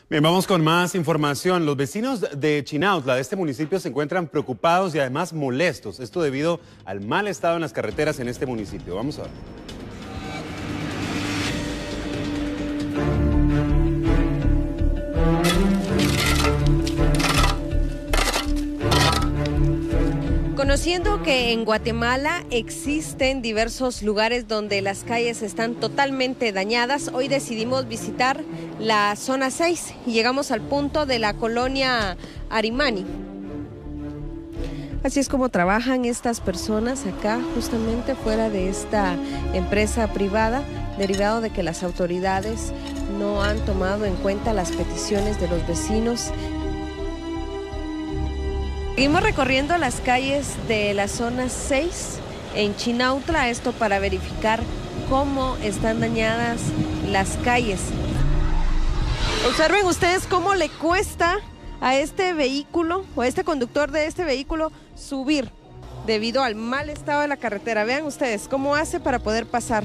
Bien, vamos con más información. Los vecinos de Chinautla, de este municipio, se encuentran preocupados y además molestos. Esto debido al mal estado en las carreteras en este municipio. Vamos a ver. Conociendo que en Guatemala existen diversos lugares donde las calles están totalmente dañadas, hoy decidimos visitar la zona 6 y llegamos al punto de la colonia Arimani. Así es como trabajan estas personas acá, justamente fuera de esta empresa privada, derivado de que las autoridades no han tomado en cuenta las peticiones de los vecinos. Seguimos recorriendo las calles de la zona 6 en Chinautla, esto para verificar cómo están dañadas las calles. Observen ustedes cómo le cuesta a este vehículo o a este conductor de este vehículo subir debido al mal estado de la carretera. Vean ustedes cómo hace para poder pasar.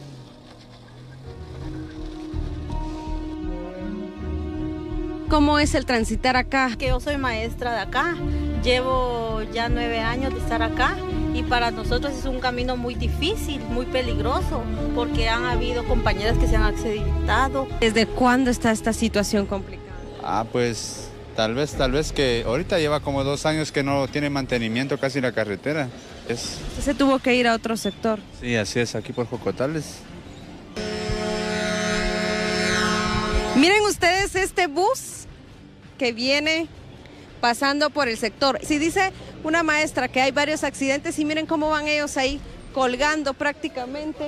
¿Cómo es el transitar acá? Que yo soy maestra de acá, llevo ya 9 años de estar acá y para nosotros es un camino muy difícil, muy peligroso, porque han habido compañeras que se han accidentado. ¿Desde cuándo está esta situación complicada? Pues tal vez que ahorita lleva como 2 años que no tiene mantenimiento casi la carretera. Se tuvo que ir a otro sector. Sí, así es, aquí por Jocotales. Miren ustedes este bus que viene pasando por el sector. Si dice una maestra que hay varios accidentes y miren cómo van ellos ahí colgando prácticamente.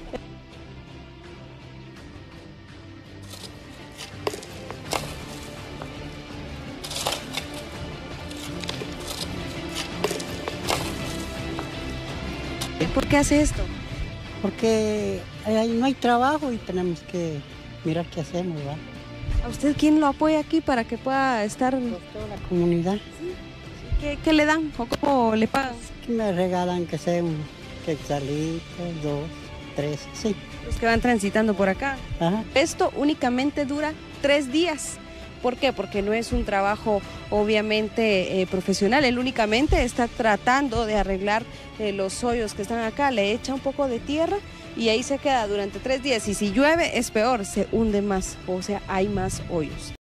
¿Por qué hace esto? Porque no hay trabajo y tenemos que mirar qué hacemos, ¿verdad? ¿A usted quién lo apoya aquí para que pueda estar? Pues toda la comunidad. ¿Sí? ¿Qué le dan o cómo le pagan? Que me regalan que sea un quetzalito, 2, 3, sí. Los que van transitando por acá. Ajá. Esto únicamente dura 3 días. ¿Por qué? Porque no es un trabajo obviamente profesional, él únicamente está tratando de arreglar los hoyos que están acá, le echa un poco de tierra y ahí se queda durante 3 días y si llueve es peor, se hunde más, o sea, hay más hoyos.